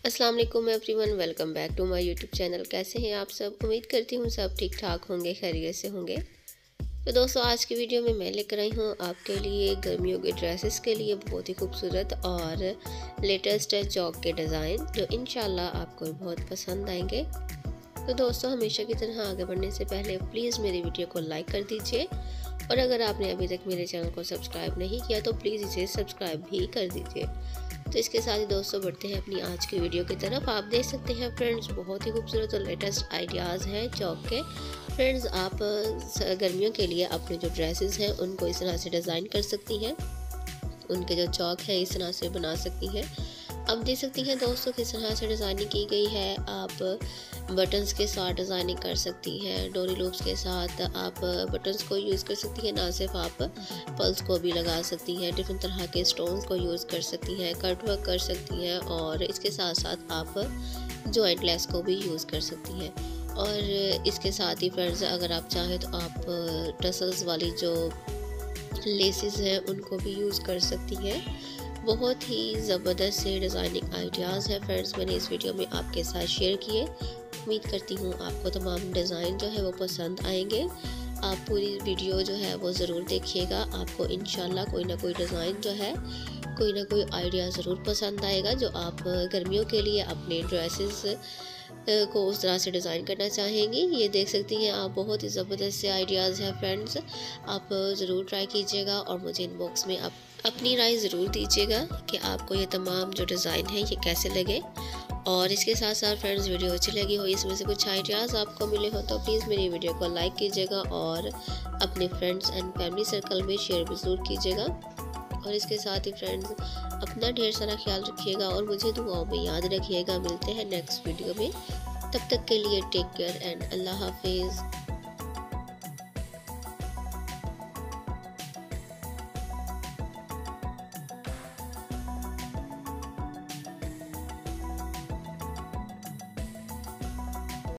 अस्सलाम वालेकुम everyone, welcome back to my YouTube channel. कैसे हैं आप सब? उम्मीद करती हूँ सब ठीक ठाक होंगे, खैरियत से होंगे। तो दोस्तों, आज की वीडियो में मैं लेकर आई हूँ आपके लिए गर्मियों के ड्रेसेस के लिए बहुत ही खूबसूरत और लेटेस्ट चौक के डिज़ाइन, जो इंशाल्लाह आपको बहुत पसंद आएंगे। तो दोस्तों, हमेशा की तरह आगे बढ़ने से पहले प्लीज़ मेरी वीडियो को लाइक कर दीजिए, और अगर आपने अभी तक मेरे चैनल को सब्सक्राइब नहीं किया तो प्लीज़ इसे सब्सक्राइब भी कर दीजिए। तो इसके साथ ही दोस्तों, बढ़ते हैं अपनी आज की वीडियो की तरफ। आप देख सकते हैं फ्रेंड्स, बहुत ही खूबसूरत और लेटेस्ट आइडियाज़ हैं चौक के। फ्रेंड्स, आप गर्मियों के लिए अपने जो ड्रेसेस हैं उनको इस तरह से डिज़ाइन कर सकती हैं, उनके जो चौक है इस तरह से बना सकती हैं। अब देख सकती हैं दोस्तों किस तरह से डिज़ाइनिंग की गई है। आप बटन्स के साथ डिज़ाइनिंग कर सकती हैं, डोरी लूप्स के साथ आप बटन्स को यूज़ कर सकती हैं। ना सिर्फ आप पल्स को भी लगा सकती हैं, डिफरेंट तरह के स्टोन्स को यूज़ कर सकती हैं, कट वर्क कर सकती हैं, और इसके साथ साथ आप जॉइंट लेस को भी यूज़ कर सकती हैं। और इसके साथ ही फ्रेंड्स, अगर आप चाहें तो आप टसल्स वाली जो लेसेस हैं उनको भी यूज़ कर सकती हैं। बहुत ही ज़बरदस्त से डिज़ाइनिंग आइडियाज़ है फ्रेंड्स, मैंने इस वीडियो में आपके साथ शेयर किए। उम्मीद करती हूँ आपको तमाम डिज़ाइन जो है वो पसंद आएंगे। आप पूरी वीडियो जो है वो ज़रूर देखिएगा, आपको इंशाल्लाह कोई ना कोई डिज़ाइन जो है, कोई ना कोई आइडिया ज़रूर पसंद आएगा, जो आप गर्मियों के लिए अपने ड्रेसेस को उस तरह से डिज़ाइन करना चाहेंगी। ये देख सकती हैं आप, बहुत ही ज़बरदस्त से आइडियाज़ हैं फ्रेंड्स। आप ज़रूर ट्राई कीजिएगा और मुझे इनबॉक्स में आप अपनी राय ज़रूर दीजिएगा कि आपको ये तमाम जो डिज़ाइन है ये कैसे लगे। और इसके साथ साथ फ्रेंड्स, वीडियो अच्छी लगी हो, इसमें से कुछ आइडियाज़ आपको मिले हो तो प्लीज़ मेरी वीडियो को लाइक कीजिएगा और अपने फ्रेंड्स एंड फैमिली सर्कल में शेयर भी ज़रूर कीजिएगा। और इसके साथ ही फ्रेंड्स, अपना ढेर सारा ख्याल रखिएगा और मुझे दुआओं में याद रखिएगा। मिलते हैं नेक्स्ट वीडियो में, तब तक के लिए टेक केयर एंड अल्लाह हाफिज़।